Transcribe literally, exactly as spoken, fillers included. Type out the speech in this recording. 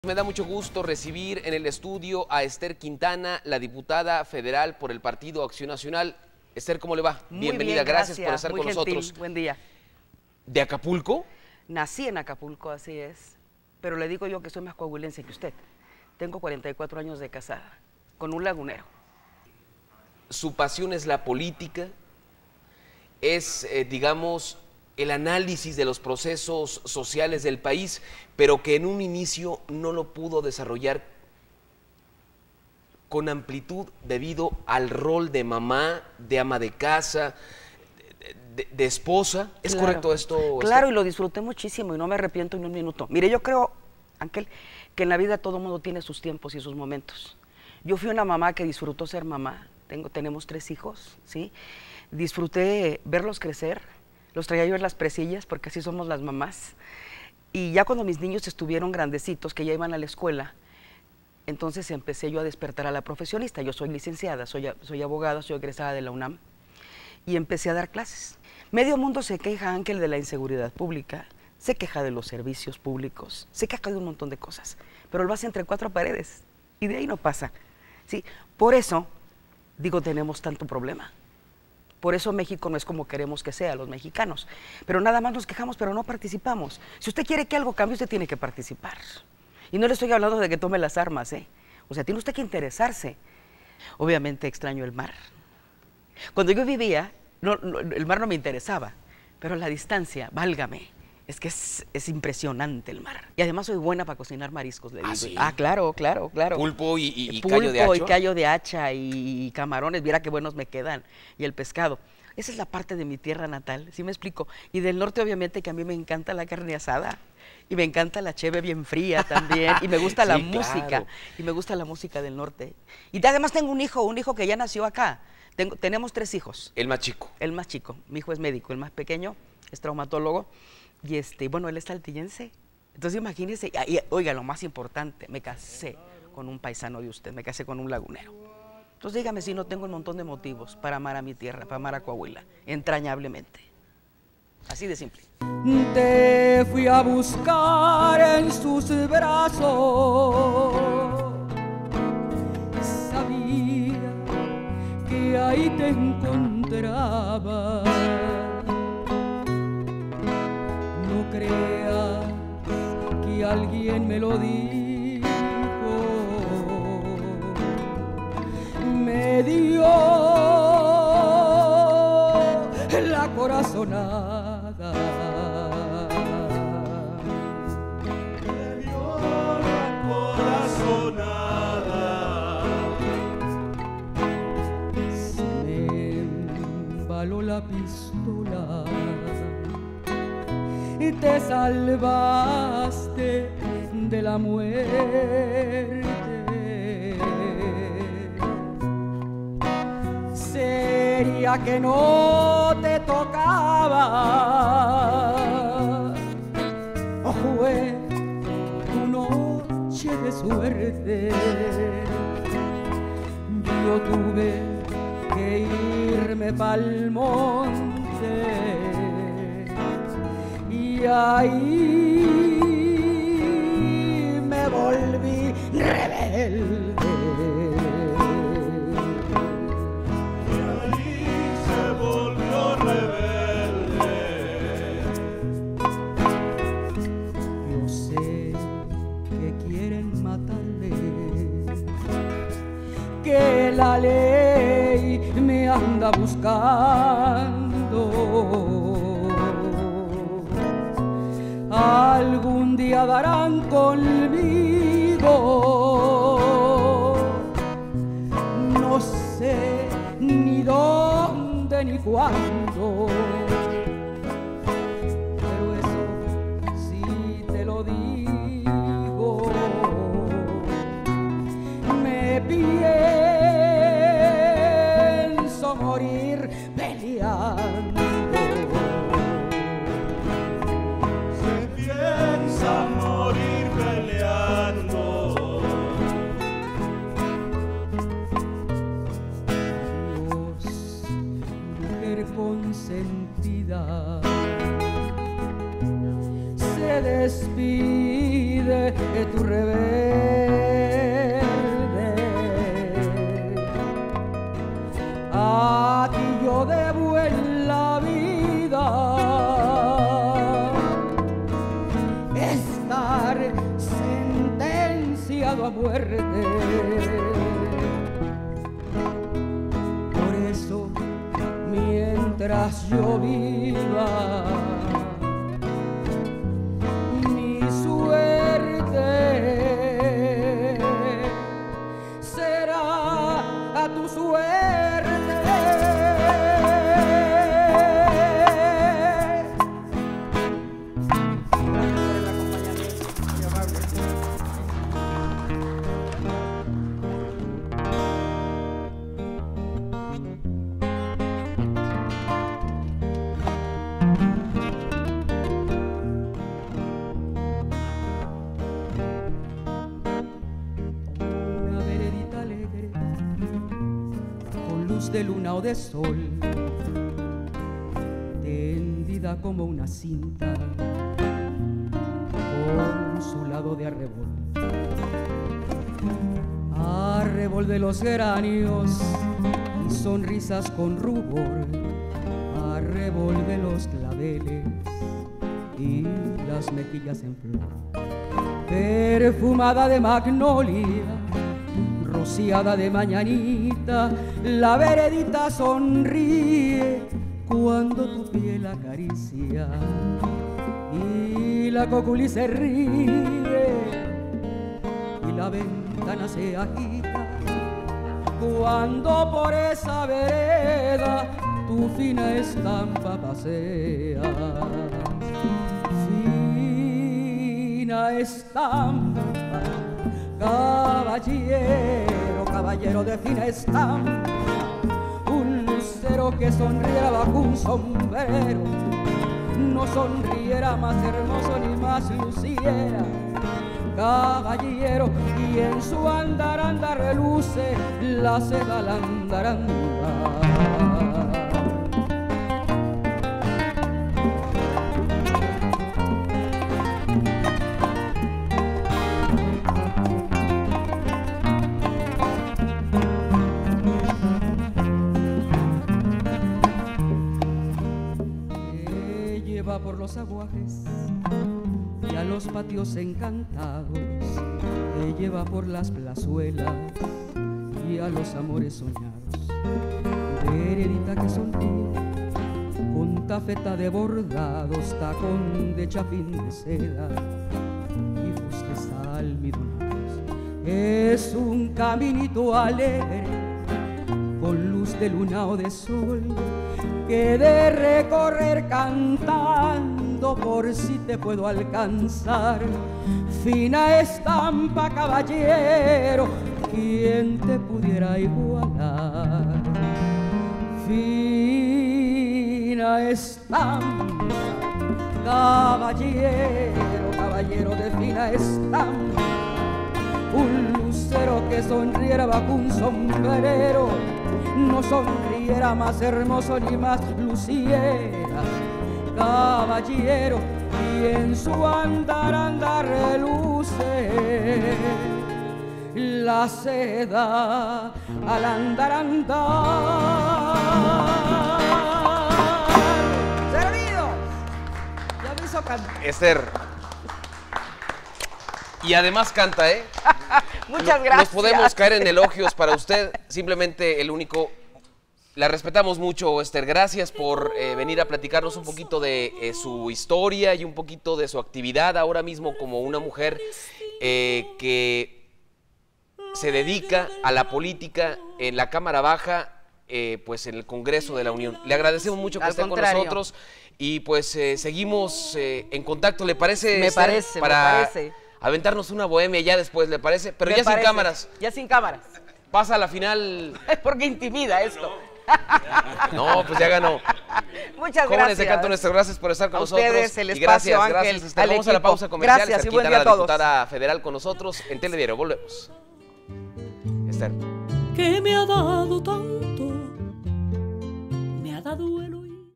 Me da mucho gusto recibir en el estudio a Esther Quintana, la diputada federal por el Partido Acción Nacional. Esther, ¿cómo le va? Muy Bienvenida, bien, gracias, gracias por estar muy con gentil. nosotros. Buen día. ¿De Acapulco? Nací en Acapulco, así es. Pero le digo yo que soy más coahuilense que usted. Tengo cuarenta y cuatro años de casada, con un lagunero. Su pasión es la política, es, eh, digamos, el análisis de los procesos sociales del país, pero que en un inicio no lo pudo desarrollar con amplitud debido al rol de mamá, de ama de casa, de, de, de esposa. ¿Es Claro. correcto esto? Claro, y lo disfruté muchísimo y no me arrepiento ni un minuto. Mire, yo creo, Ángel, que en la vida todo mundo tiene sus tiempos y sus momentos. Yo fui una mamá que disfrutó ser mamá. Tengo, tenemos tres hijos, ¿sí? Disfruté verlos crecer. Los traía yo en las presillas, porque así somos las mamás. Y ya cuando mis niños estuvieron grandecitos, que ya iban a la escuela, entonces empecé yo a despertar a la profesionista. Yo soy licenciada, soy, soy abogada, soy egresada de la UNAM, y empecé a dar clases. Medio mundo se queja, Ángel, de la inseguridad pública, se queja de los servicios públicos, se queja de un montón de cosas, pero lo hace entre cuatro paredes, y de ahí no pasa, ¿sí? Por eso, digo, tenemos tanto problema. Por eso México no es como queremos que sea, los mexicanos. Pero nada más nos quejamos, pero no participamos. Si usted quiere que algo cambie, usted tiene que participar. Y no le estoy hablando de que tome las armas, ¿eh? O sea, tiene usted que interesarse. Obviamente extraño el mar. Cuando yo vivía, no, no, el mar no me interesaba, pero la distancia, válgame, es que es, es impresionante el mar. Y además soy buena para cocinar mariscos, le digo. ¿Ah, sí? Ah, claro, claro, claro. Pulpo y, y, y Pulpo callo de hacha. y callo de hacha y camarones, mira qué buenos me quedan, y el pescado. Esa es la parte de mi tierra natal, ¿sí me explico? Y del norte, obviamente, que a mí me encanta la carne asada, y me encanta la cheve bien fría también, y me gusta la Sí, música, claro. y me gusta la música del norte. Y además tengo un hijo, un hijo que ya nació acá. Tengo, tenemos tres hijos. El más chico. El más chico, mi hijo es médico, el más pequeño es traumatólogo, y este, bueno, él es saltillense. Entonces imagínense, y, oiga, lo más importante, me casé con un paisano de usted, me casé con un lagunero. Entonces dígame si no tengo un montón de motivos para amar a mi tierra, para amar a Coahuila, entrañablemente. Así de simple. Te fui a buscar en sus brazos, sabía que ahí te encontraba. No creas que alguien me lo dijo, me dio la corazonada. Me dio la corazonada. Se me embaló la pistola y te salvaste de la muerte. Sería que no te tocaba, o fue tu noche de suerte. Yo tuve que irme pa'l monte y ahí me volví rebelde. Yo sé que quieren matarme, que la ley me anda buscando. Algún día darán conmigo, no sé ni dónde ni cuándo. Pero eso sí te lo digo, me pienso morir peleando. Se piensa morir peleando. Dios, mujer con sentenciado a muerte. Por eso, mientras yo viva, mi suerte será a tu suerte. De luna o de sol, tendida como una cinta, con su lado de arrebol, arrebol de los geranios y sonrisas con rubor, arrebol de los claveles y las mejillas en flor, perfumada de magnolia, rociada de mañanita, la veredita sonríe cuando tu piel acaricia y la coculi se ríe y la ventana se agita cuando por esa vereda tu fina estampa pasea. Fina estampa, caballero, caballero de fina estampa, un lucero que sonriera bajo un sombrero, no sonriera más hermoso ni más luciera. Caballero, y en su andaranda reluce la seda la andaranda. Por los aguajes y a los patios encantados, te lleva por las plazuelas y a los amores soñados. Veredita que sonríe con tafeta de bordados, tacón de chapín de seda y fustes almidonados. Es un caminito alegre con luz de luna o de sol, que de recorrer cantando por si te puedo alcanzar. Fina estampa, caballero, ¿quién te pudiera igualar? Fina estampa, caballero, caballero de fina estampa, un lucero que sonriera bajo un sombrero, no sonriera más hermoso ni más luciera. Caballero, y en su andaranda reluce la seda al andar andar. ¡Servido! Ya me hizo cantar. Esther. Y además canta, ¿eh? Muchas no, gracias. Nos podemos caer en elogios para usted. Simplemente el único... La respetamos mucho, Esther. Gracias por eh, venir a platicarnos un poquito de eh, su historia y un poquito de su actividad ahora mismo como una mujer eh, que se dedica a la política en la Cámara Baja, eh, pues en el Congreso de la Unión. Le agradecemos mucho que Al esté contrario. con nosotros y pues eh, seguimos eh, en contacto. ¿Le parece, Me Esther, parece, para me parece. aventarnos una bohemia ya después, le parece? Pero Me ya parece. sin cámaras. Ya sin cámaras. Pasa a la final. Porque intimida esto. No, pues ya ganó. Muchas Jóvenes gracias. de Canto Nuestro, gracias por estar con A nosotros. ustedes, el Y espacio, gracias, Ángel, gracias, Esther. al Vamos a la equipo. pausa comercial. Gracias Hasta y aquí buen está día la a todos. diputada federal con nosotros en Telediario. Volvemos. Esther. Que me ha dado tanto, me ha dado el